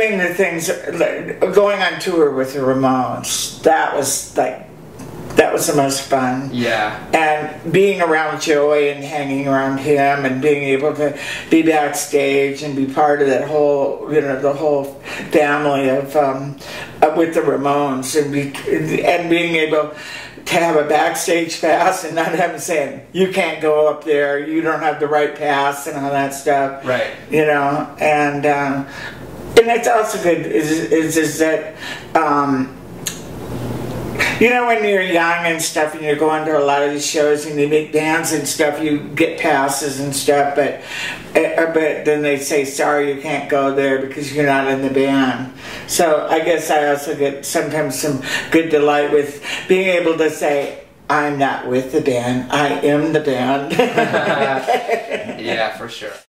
doing the things, like, going on tour with the Ramones, that was the most fun. Yeah. And being around Joey and hanging around him and being able to be backstage and be part of that whole, you know, the whole family of with the Ramones, and being able to have a backstage pass and not have them saying, you can't go up there, you don't have the right pass and all that stuff. Right. You know, and it's also good is that you know, when you're young and stuff and you're going to a lot of these shows and you meet bands and stuff, you get passes and stuff, but then they say, sorry, you can't go there because you're not in the band. So I guess I also get sometimes some good delight with being able to say, I'm not with the band, I am the band. Yeah, for sure.